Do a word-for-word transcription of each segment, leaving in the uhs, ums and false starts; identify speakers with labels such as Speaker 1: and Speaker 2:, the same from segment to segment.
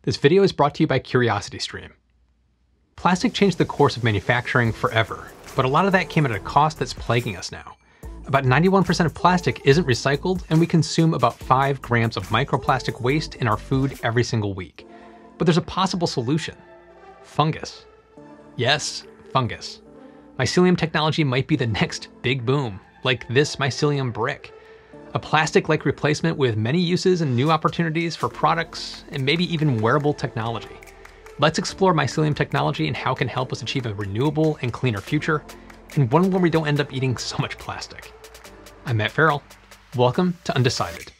Speaker 1: This video is brought to you by CuriosityStream. Plastic changed the course of manufacturing forever, but a lot of that came at a cost that's plaguing us now. About ninety-one percent of plastic isn't recycled, and we consume about five grams of microplastic waste in our food every single week. But there's a possible solution. Fungus. Yes, fungus. Mycelium technology might be the next big boom, like this mycelium brick. A plastic-like replacement with many uses and new opportunities for products, and maybe even wearable technology. Let's explore mycelium technology and how it can help us achieve a renewable and cleaner future, and one where we don't end up eating so much plastic. I'm Matt Ferrell. Welcome to Undecided.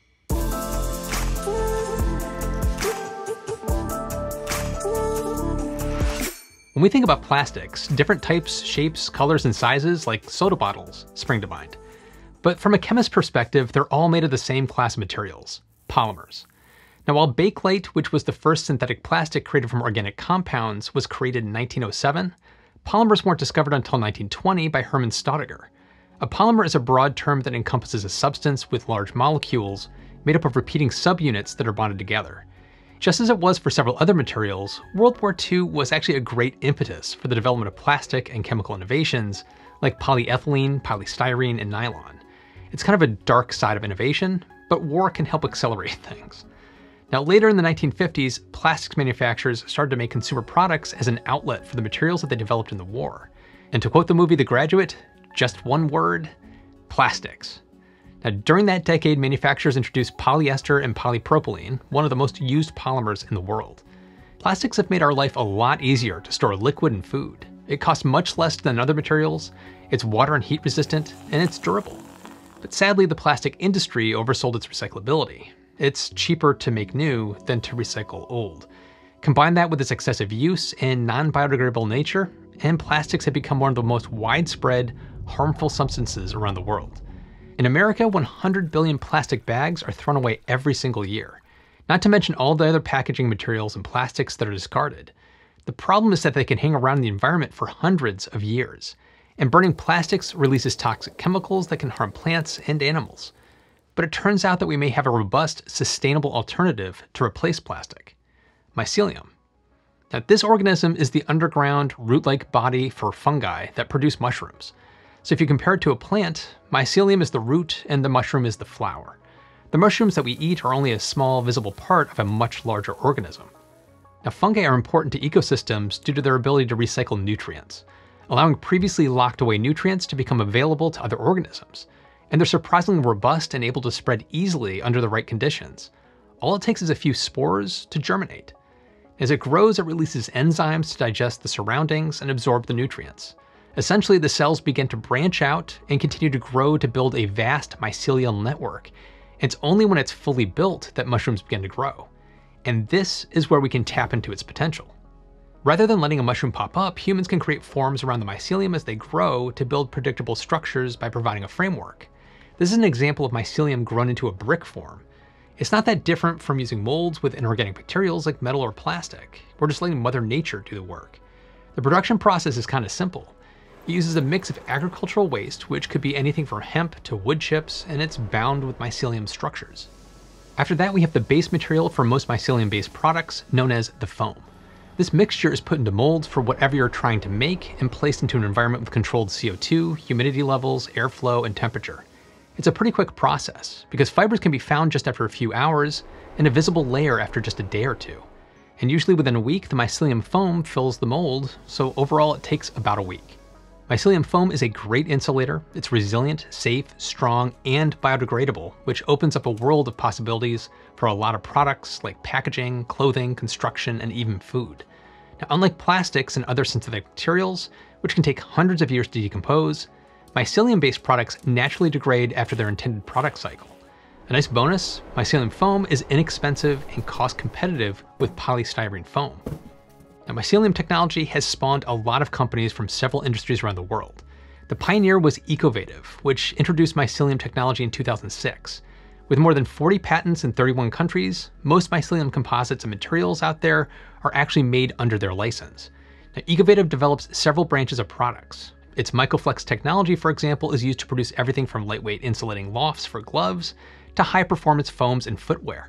Speaker 1: When we think about plastics, different types, shapes, colors, and sizes, like soda bottles, spring to mind. But from a chemist's perspective, they're all made of the same class of materials, polymers. Now, while Bakelite, which was the first synthetic plastic created from organic compounds, was created in nineteen oh seven, polymers weren't discovered until nineteen twenty by Hermann Staudinger. A polymer is a broad term that encompasses a substance with large molecules made up of repeating subunits that are bonded together. Just as it was for several other materials, World War Two was actually a great impetus for the development of plastic and chemical innovations like polyethylene, polystyrene, and nylon. It's kind of a dark side of innovation, but war can help accelerate things. Now, later in the nineteen fifties, plastics manufacturers started to make consumer products as an outlet for the materials that they developed in the war. And to quote the movie The Graduate, just one word, plastics. Now, during that decade, manufacturers introduced polyester and polypropylene, one of the most used polymers in the world. Plastics have made our life a lot easier to store liquid and food. It costs much less than other materials, it's water and heat resistant, and it's durable. But sadly, the plastic industry oversold its recyclability. It's cheaper to make new than to recycle old. Combine that with its excessive use and non-biodegradable nature, and plastics have become one of the most widespread, harmful substances around the world. In America, one hundred billion plastic bags are thrown away every single year, not to mention all the other packaging materials and plastics that are discarded. The problem is that they can hang around in the environment for hundreds of years, and burning plastics releases toxic chemicals that can harm plants and animals. But it turns out that we may have a robust, sustainable alternative to replace plastic: mycelium. Now, this organism is the underground, root-like body for fungi that produce mushrooms. So if you compare it to a plant, mycelium is the root and the mushroom is the flower. The mushrooms that we eat are only a small, visible part of a much larger organism. Now, fungi are important to ecosystems due to their ability to recycle nutrients, allowing previously locked away nutrients to become available to other organisms. And they're surprisingly robust and able to spread easily under the right conditions. All it takes is a few spores to germinate. As it grows, it releases enzymes to digest the surroundings and absorb the nutrients. Essentially, the cells begin to branch out and continue to grow to build a vast mycelial network. It's only when it's fully built that mushrooms begin to grow. And this is where we can tap into its potential. Rather than letting a mushroom pop up, humans can create forms around the mycelium as they grow to build predictable structures by providing a framework. This is an example of mycelium grown into a brick form. It's not that different from using molds with inorganic materials like metal or plastic. We're just letting Mother Nature do the work. The production process is kind of simple. It uses a mix of agricultural waste, which could be anything from hemp to wood chips, and it's bound with mycelium structures. After that, we have the base material for most mycelium-based products, known as the foam. This mixture is put into molds for whatever you're trying to make and placed into an environment with controlled C O two, humidity levels, airflow, and temperature. It's a pretty quick process, because fibers can be found just after a few hours, and a visible layer after just a day or two. And usually within a week, the mycelium foam fills the mold, so overall it takes about a week. Mycelium foam is a great insulator. It's resilient, safe, strong, and biodegradable, which opens up a world of possibilities for a lot of products like packaging, clothing, construction, and even food. Now, unlike plastics and other synthetic materials, which can take hundreds of years to decompose, mycelium-based products naturally degrade after their intended product cycle. A nice bonus, mycelium foam is inexpensive and cost competitive with polystyrene foam. Now, mycelium technology has spawned a lot of companies from several industries around the world. The pioneer was Ecovative, which introduced mycelium technology in two thousand six. With more than forty patents in thirty-one countries, most mycelium composites and materials out there are actually made under their license. Now, Ecovative develops several branches of products. Its Mycoflex technology, for example, is used to produce everything from lightweight insulating lofts for gloves to high-performance foams and footwear.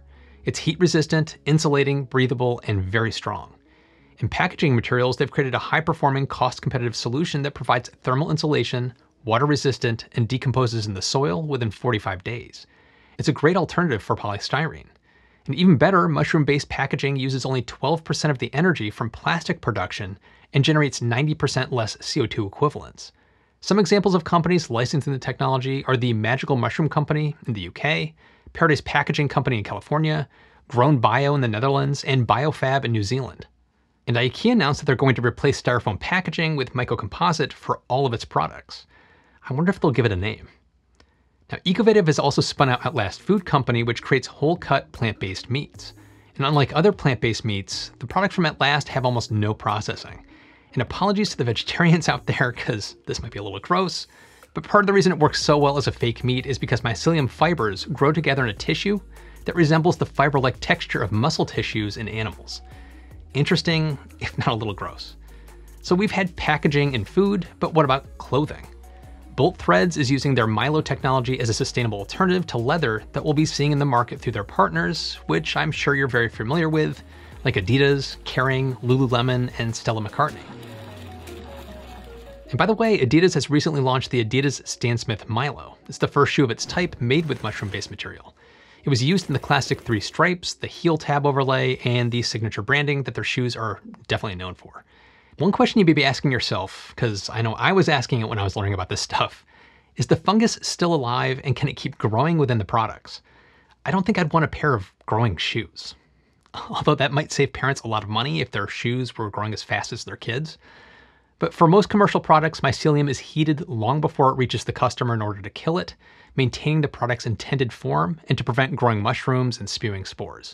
Speaker 1: It's heat resistant, insulating, breathable, and very strong. In packaging materials, they've created a high-performing, cost-competitive solution that provides thermal insulation, water-resistant, and decomposes in the soil within forty-five days. It's a great alternative for polystyrene. And even better, mushroom-based packaging uses only twelve percent of the energy from plastic production and generates ninety percent less C O two equivalents. Some examples of companies licensing the technology are the Magical Mushroom Company in the U K, Paradise Packaging Company in California, Grown Bio in the Netherlands, and Biofab in New Zealand. And IKEA announced that they're going to replace styrofoam packaging with mycocomposite for all of its products. I wonder if they'll give it a name. Now, Ecovative has also spun out Outlast Food Company, which creates whole-cut plant-based meats. And unlike other plant-based meats, the products from Outlast have almost no processing. And apologies to the vegetarians out there, because this might be a little gross, but part of the reason it works so well as a fake meat is because mycelium fibers grow together in a tissue that resembles the fiber-like texture of muscle tissues in animals. Interesting, if not a little gross. So we've had packaging and food, but what about clothing? Bolt Threads is using their Milo technology as a sustainable alternative to leather that we'll be seeing in the market through their partners, which I'm sure you're very familiar with, like Adidas, Kering, Lululemon, and Stella McCartney. And by the way, Adidas has recently launched the Adidas Stan Smith Milo. It's the first shoe of its type made with mushroom-based material. It was used in the classic three stripes, the heel tab overlay, and the signature branding that their shoes are definitely known for. One question you may be asking yourself, because I know I was asking it when I was learning about this stuff, is the fungus still alive and can it keep growing within the products? I don't think I'd want a pair of growing shoes. Although that might save parents a lot of money if their shoes were growing as fast as their kids. But for most commercial products, mycelium is heated long before it reaches the customer in order to kill it, maintaining the product's intended form and to prevent growing mushrooms and spewing spores.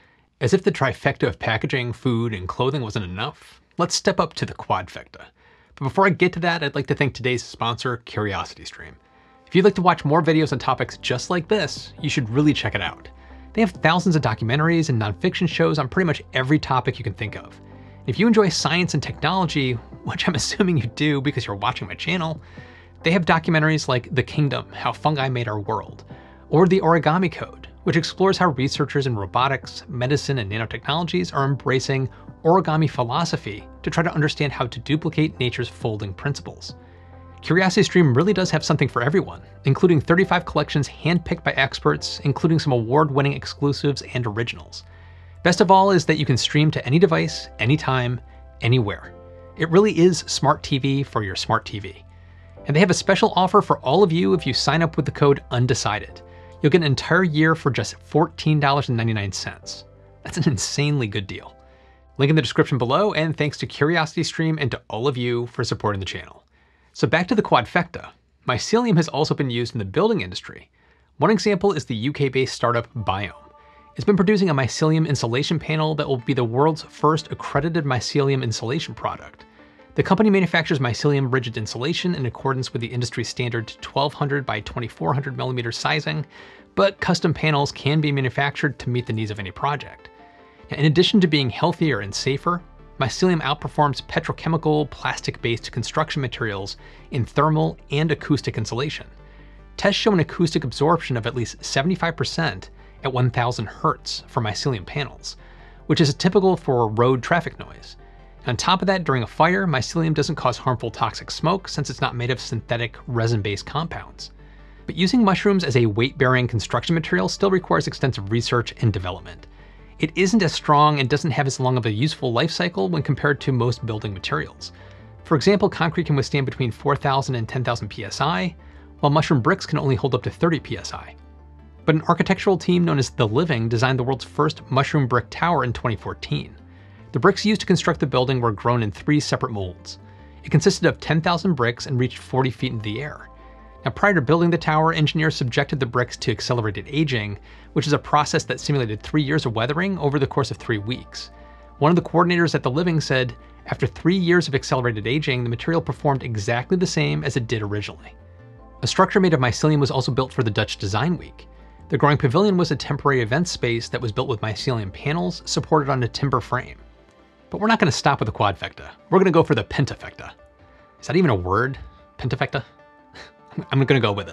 Speaker 1: As if the trifecta of packaging, food, and clothing wasn't enough, let's step up to the Quadfecta. But before I get to that, I'd like to thank today's sponsor, CuriosityStream. If you'd like to watch more videos on topics just like this, you should really check it out. They have thousands of documentaries and nonfiction shows on pretty much every topic you can think of. If you enjoy science and technology, which I'm assuming you do because you're watching my channel, they have documentaries like The Kingdom, How Fungi Made Our World, or The Origami Code, which explores how researchers in robotics, medicine, and nanotechnologies are embracing origami philosophy to try to understand how to duplicate nature's folding principles. CuriosityStream really does have something for everyone, including thirty-five collections handpicked by experts, including some award-winning exclusives and originals. Best of all is that you can stream to any device, anytime, anywhere. It really is smart T V for your smart T V. And they have a special offer for all of you if you sign up with the code Undecided. You'll get an entire year for just fourteen ninety-nine. That's an insanely good deal. Link in the description below, and thanks to CuriosityStream and to all of you for supporting the channel. So back to the Quadfecta. Mycelium has also been used in the building industry. One example is the U K-based startup Biome. It's been producing a mycelium insulation panel that will be the world's first accredited mycelium insulation product. The company manufactures mycelium rigid insulation in accordance with the industry standard twelve hundred by twenty-four hundred millimeter sizing, but custom panels can be manufactured to meet the needs of any project. Now, in addition to being healthier and safer, mycelium outperforms petrochemical, plastic-based construction materials in thermal and acoustic insulation. Tests show an acoustic absorption of at least seventy-five percent at one thousand hertz for mycelium panels, which is typical for road traffic noise. On top of that, during a fire, mycelium doesn't cause harmful toxic smoke since it's not made of synthetic resin-based compounds. But using mushrooms as a weight-bearing construction material still requires extensive research and development. It isn't as strong and doesn't have as long of a useful life cycle when compared to most building materials. For example, concrete can withstand between four thousand and ten thousand P S I, while mushroom bricks can only hold up to thirty P S I. But an architectural team known as The Living designed the world's first mushroom brick tower in twenty fourteen. The bricks used to construct the building were grown in three separate molds. It consisted of ten thousand bricks and reached forty feet into the air. Now, prior to building the tower, engineers subjected the bricks to accelerated aging, which is a process that simulated three years of weathering over the course of three weeks. One of the coordinators at The Living said, after three years of accelerated aging, the material performed exactly the same as it did originally. A structure made of mycelium was also built for the Dutch Design Week. The Growing Pavilion was a temporary event space that was built with mycelium panels supported on a timber frame. But we're not going to stop with the Quadfecta. We're going to go for the Pentafecta. Is that even a word? Pentafecta? I'm going to go with it.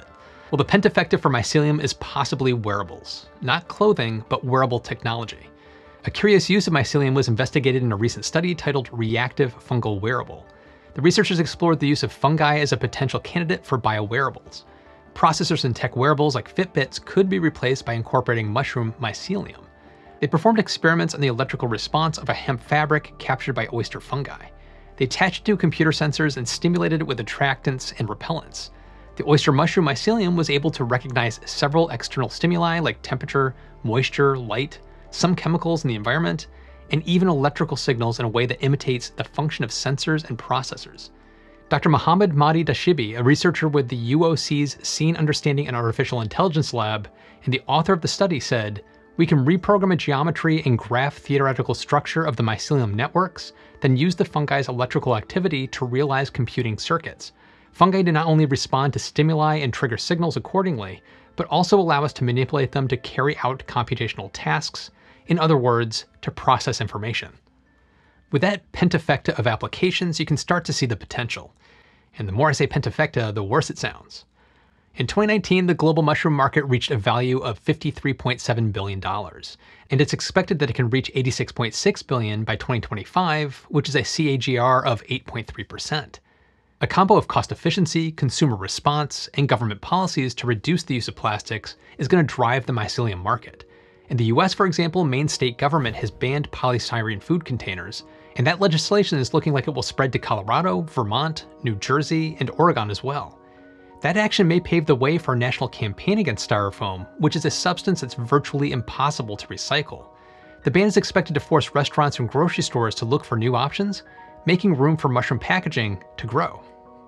Speaker 1: Well, the pentafecta for mycelium is possibly wearables. Not clothing, but wearable technology. A curious use of mycelium was investigated in a recent study titled Reactive Fungal Wearable. The researchers explored the use of fungi as a potential candidate for biowearables. Processors and tech wearables like Fitbits could be replaced by incorporating mushroom mycelium. They performed experiments on the electrical response of a hemp fabric captured by oyster fungi. They attached it to computer sensors and stimulated it with attractants and repellents. The oyster mushroom mycelium was able to recognize several external stimuli like temperature, moisture, light, some chemicals in the environment, and even electrical signals in a way that imitates the function of sensors and processors. Doctor Mohammed Mahdi Dashibi, a researcher with the U O C's Scene Understanding and Artificial Intelligence Lab, and the author of the study said, "We can reprogram a geometry and graph theoretical structure of the mycelium networks, then use the fungi's electrical activity to realize computing circuits. Fungi do not only respond to stimuli and trigger signals accordingly, but also allow us to manipulate them to carry out computational tasks, in other words, to process information." With that pentafecta of applications, you can start to see the potential. And the more I say pentafecta, the worse it sounds. In twenty nineteen, the global mushroom market reached a value of fifty-three point seven billion dollars, and it's expected that it can reach eighty-six point six billion dollars by twenty twenty-five, which is a C A G R of eight point three percent. A combo of cost efficiency, consumer response, and government policies to reduce the use of plastics is going to drive the mycelium market. In the U S, for example, Maine state government has banned polystyrene food containers, and that legislation is looking like it will spread to Colorado, Vermont, New Jersey, and Oregon as well. That action may pave the way for a national campaign against styrofoam, which is a substance that's virtually impossible to recycle. The ban is expected to force restaurants and grocery stores to look for new options, making room for mushroom packaging to grow.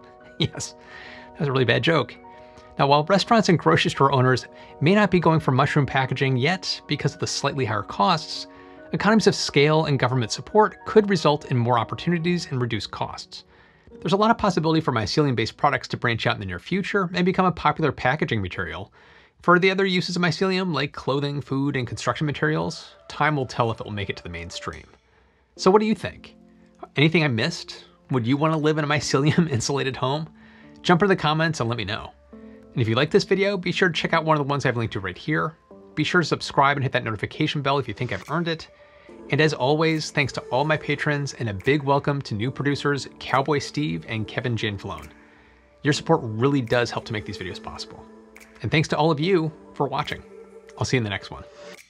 Speaker 1: Yes, that was a really bad joke. Now, while restaurants and grocery store owners may not be going for mushroom packaging yet because of the slightly higher costs, economies of scale and government support could result in more opportunities and reduced costs. There's a lot of possibility for mycelium-based products to branch out in the near future and become a popular packaging material. For the other uses of mycelium, like clothing, food, and construction materials, time will tell if it will make it to the mainstream. So what do you think? Anything I missed? Would you want to live in a mycelium-insulated home? Jump into the comments and let me know. And if you like this video, be sure to check out one of the ones I've linked to right here. Be sure to subscribe and hit that notification bell if you think I've earned it. And as always, thanks to all my patrons and a big welcome to new producers Cowboy Steve and Kevin Janflone. Your support really does help to make these videos possible. And thanks to all of you for watching. I'll see you in the next one.